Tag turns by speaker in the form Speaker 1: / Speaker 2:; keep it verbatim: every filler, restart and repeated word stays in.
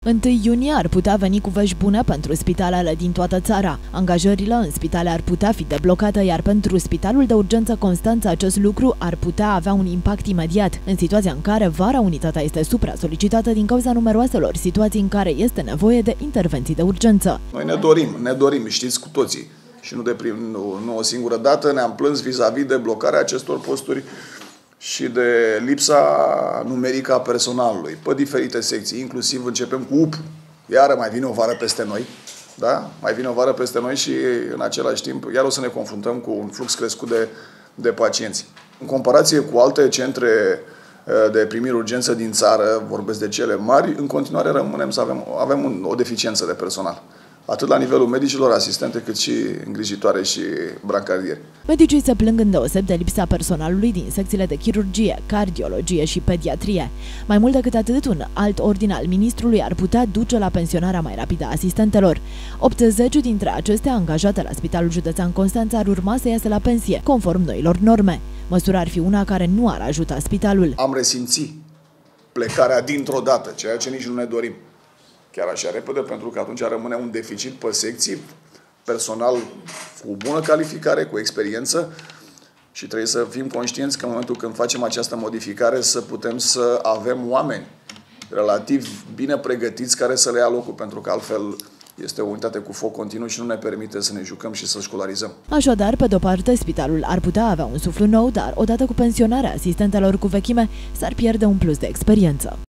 Speaker 1: întâi iunie ar putea veni cu vești bune pentru spitalele din toată țara. Angajările în spitale ar putea fi deblocate, iar pentru Spitalul de Urgență Constanța acest lucru ar putea avea un impact imediat, în situația în care vara unitatea este supra-solicitată din cauza numeroaselor situații în care este nevoie de intervenții de urgență.
Speaker 2: Noi ne dorim, ne dorim, știți cu toții, și nu de prim, nu, nu o singură dată, ne-am plâns vis-a-vis de blocarea acestor posturi și de lipsa numerică a personalului pe diferite secții, inclusiv începem cu U P. Iară mai vine o vară peste noi, da? Mai vine o vară peste noi și în același timp iar o să ne confruntăm cu un flux crescut de, de pacienți. În comparație cu alte centre de primiri urgență din țară, vorbesc de cele mari, în continuare rămânem să avem, avem un, o deficiență de personal. Atât la nivelul medicilor, asistente, cât și îngrijitoare și brancardieri.
Speaker 1: Medicii se plâng îndeoseb de lipsa personalului din secțiile de chirurgie, cardiologie și pediatrie. Mai mult decât atât, un alt ordin al ministrului ar putea duce la pensionarea mai rapidă a asistentelor. optzeci dintre acestea angajate la Spitalul Județean Constanța ar urma să iasă la pensie, conform noilor norme. Măsura ar fi una care nu ar ajuta spitalul.
Speaker 2: Am resimțit plecarea dintr-o dată, ceea ce nici nu ne dorim. Chiar așa repede, pentru că atunci rămâne un deficit pe secții, personal cu bună calificare, cu experiență și trebuie să fim conștienți că în momentul când facem această modificare să putem să avem oameni relativ bine pregătiți care să le ia locul, pentru că altfel este o unitate cu foc continuu și nu ne permite să ne jucăm și să școlarizăm.
Speaker 1: Așadar, pe de-o parte, spitalul ar putea avea un suflu nou, dar odată cu pensionarea asistentelor cu vechime s-ar pierde un plus de experiență.